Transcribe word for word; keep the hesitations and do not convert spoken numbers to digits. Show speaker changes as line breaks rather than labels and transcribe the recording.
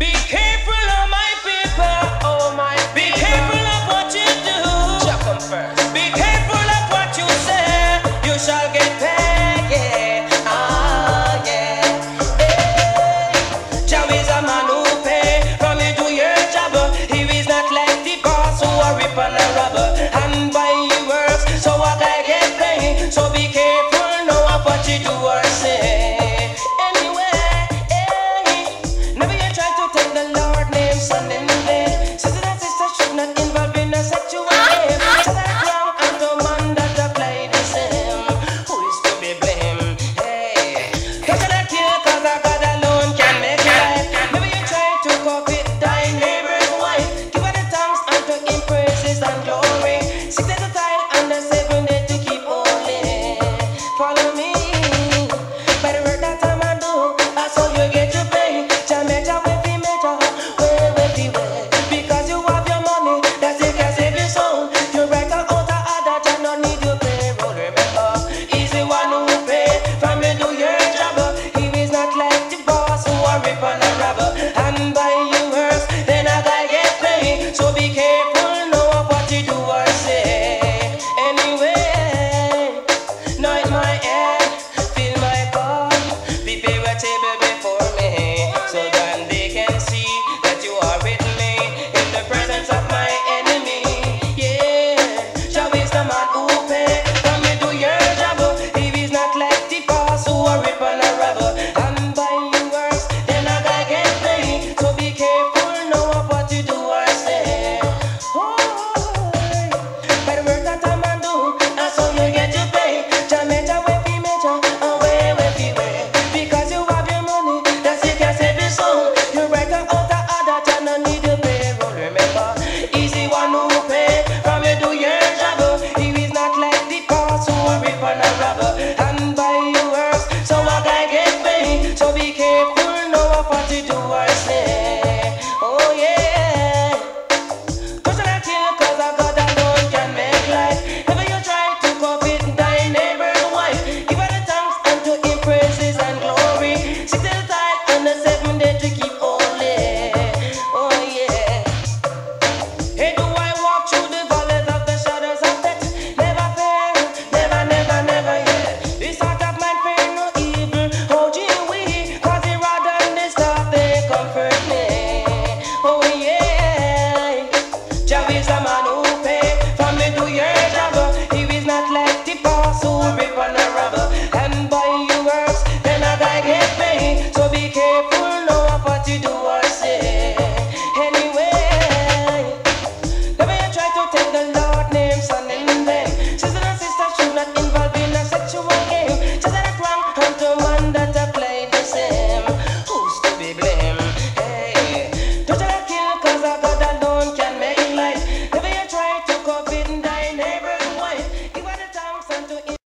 Be careful of my people. Oh my Be people. Careful of what you do. Check 'em first. Be careful of what you say. You shall get paid. Yeah. Ah yeah. Hey. Jah is a man who pay from you do your job. He is not like the boss who are rip and a robber and buy you works. So what I get paid. So be careful now of what you do or say. Son in vain. Sister and sister should not involve in a sexual game. So that wrong and the man that apply the same. Who is to be blamed? Hey, cause I kill cause I God alone can make life. Maybe you try to copy thy neighbor's wife. Give her the thanks and to him praises and glory. Six days to tile and the seven day to keep holy. Follow me by the work that I'm a do. That's how you get to pay. Jamaica with the major. Because you have your money, that you can save your soul. You write out a other, you don't need your payroll. Remember, he's the one who pay from you do your job. He is not like the boss who are rip and a robber and buy you worse, then a guy get paid. So be careful now of what you do or say. Anyway, nod my head, fill my cup, prepare a table before me, so then they can see that you are with me in the presence of my enemy. Yeah, Jah is the man who pay from you do your job. He is not like the boss who are rip and a robber and buy you worse, then a guy get paid. So be careful now of what you do or say. Oh, by the work that I'm a do, that's how you get to pay. Jamaica with the major, away with the way. Because you have your money, that's you can save your soul. You write out a other, you don't need your payroll. Remember, he's the one who pay from you do your job. He is not like the boss who are rip and a robber and buy you worse, so a guy get paid. So be careful now of what